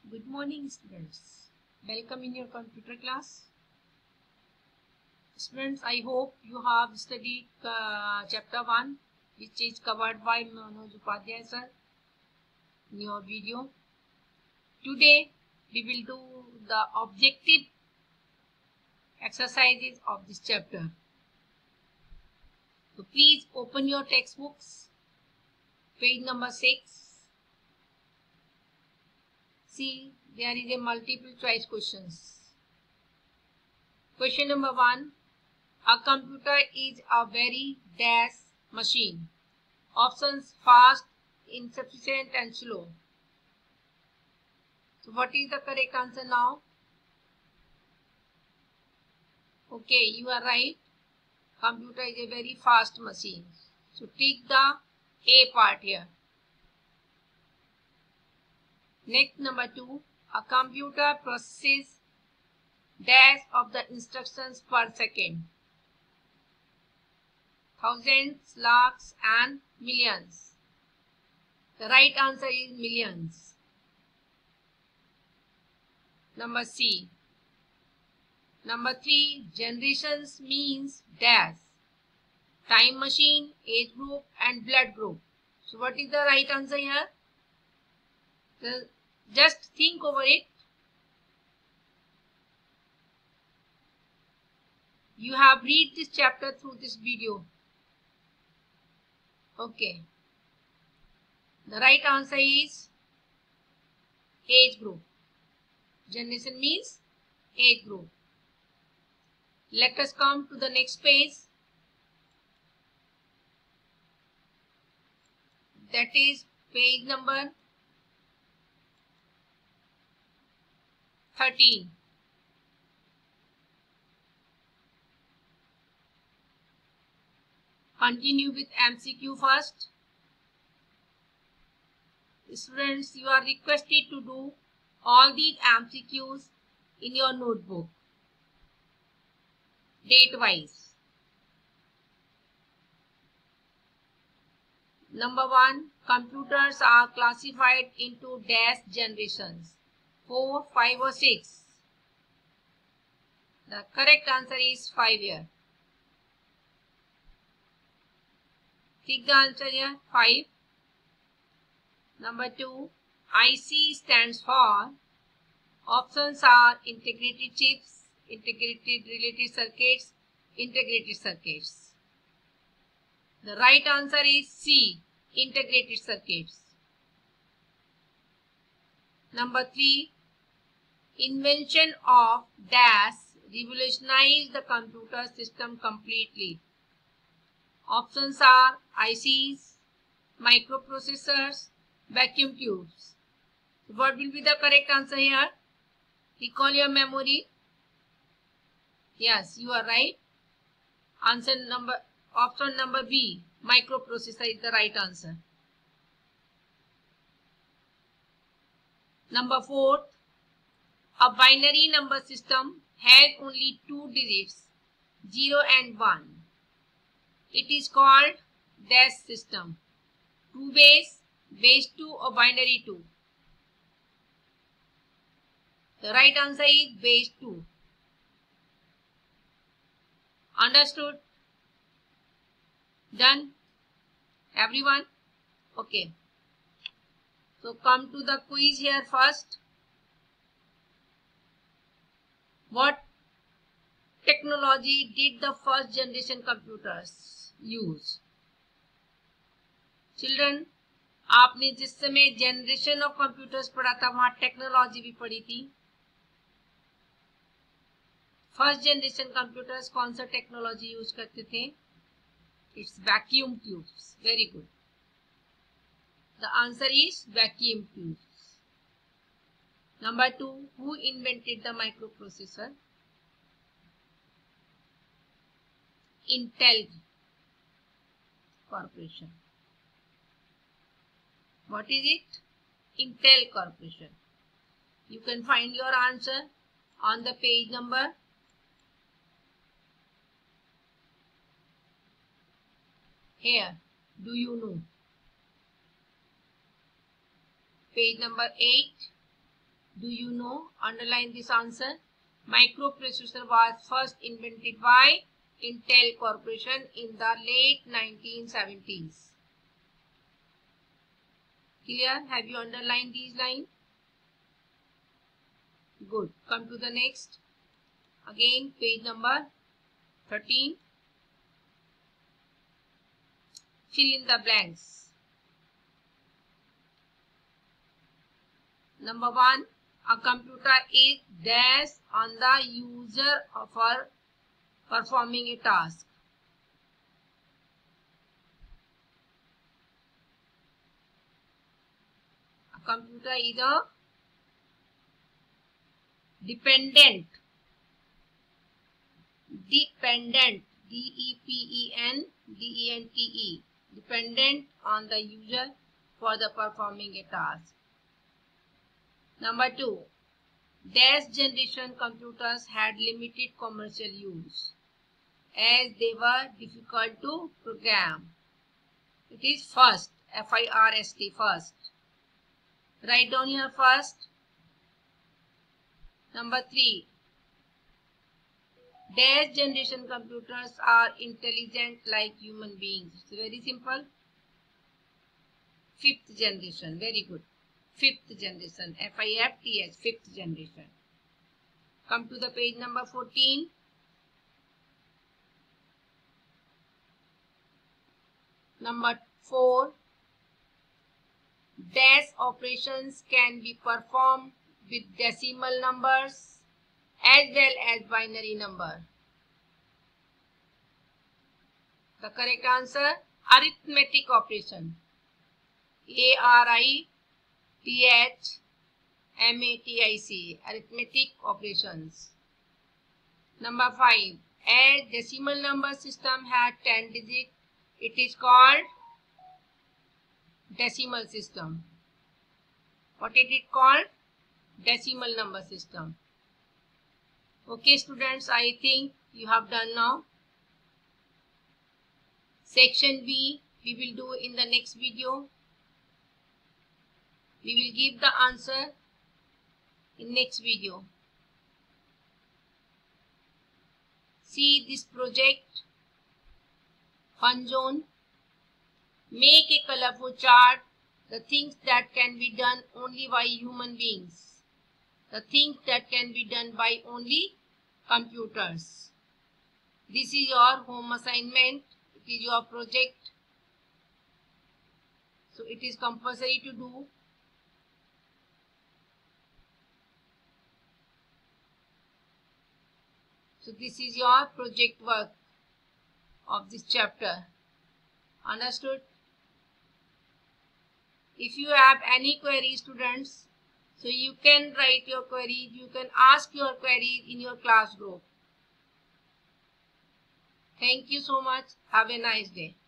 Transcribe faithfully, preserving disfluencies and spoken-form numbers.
Good morning, students. Welcome in your computer class. Students, I hope you have studied uh, chapter one, which is covered by Manoj Upadhyay sir in your video. Today, we will do the objective exercises of this chapter. So please open your textbooks, page number six. See, there is a multiple choice questions. Question number one. A computer is a very dash machine. Options: fast, insufficient and slow. So what is the correct answer now? Okay, you are right. Computer is a very fast machine. So take the A part here. Next, number two. A computer processes dash of the instructions per second. Thousands, lakhs and millions. The right answer is millions. Number C. Number three. Generations means dash. Time machine, age group and blood group. So what is the right answer here? The, just think over it. You have read this chapter through this video. Okay. The right answer is age group. Generation means age group. Let us come to the next page. That is page number thirteen. Continue with M C Q first. Students, you are requested to do all these M C Qs in your notebook, date wise. Number one, computers are classified into dash generations, four, five or six. The correct answer is five here. Take the answer here, five. Number two, I C stands for, options are integrated chips, integrated related circuits, integrated circuits. The right answer is C, integrated circuits. Number three, invention of dash revolutionized the computer system completely. Options are I Cs, microprocessors, vacuum tubes. So what will be the correct answer here? Recall your memory. Yes, you are right. Answer number, option number B, microprocessor is the right answer. Number four, a binary number system has only two digits, zero and one. It is called dash system. Two base, base two or binary two. The right answer is base two. Understood? Done? Everyone? Okay. So come to the quiz here first. What technology did the first generation computers use? Children, आपने जिस समय generation of computers पढ़ा था वहां technology भी पढ़ी थी. First generation computers कौन सा टेक्नोलॉजी यूज करते थे? It's vacuum tubes. Very good. The answer is vacuum tubes. Number two, who invented the microprocessor? Intel Corporation. What is it? Intel Corporation. You can find your answer on the page number here. Do you know? Page number eight. Do you know? Underline this answer. Microprocessor was first invented by Intel Corporation in the late nineteen seventies. Clear? Have you underlined these lines? Good. Come to the next. Again, page number thirteen. Fill in the blanks. Number one, a computer is dash on the user for performing a task. A computer is a dependent, dependent, D E P E N D E N T E, dependent on the user for the performing a task. Number two, dash generation computers had limited commercial use as they were difficult to program. It is first, F I R S T, first. Write down here first. Number three, dash generation computers are intelligent like human beings. It's very simple. Fifth generation, very good. Fifth generation, F I F T H, fifth generation. Come to the page number fourteen. Number four, dash operations can be performed with decimal numbers as well as binary number. The correct answer, arithmetic operation. A R I T H M A T I C, arithmetic operations. Number five, as decimal number system had ten digits, it is called decimal system. What is it called? Decimal number system. Okay students, I think you have done now. Section B we will do in the next video. We will give the answer in next video. See this project, Fun Zone. Make a colorful chart, the things that can be done only by human beings, the things that can be done by only computers. This is your home assignment, it is your project, so it is compulsory to do. So this is your project work of this chapter. Understood? If you have any queries, students, so you can write your queries, you can ask your queries in your class group. Thank you so much. Have a nice day.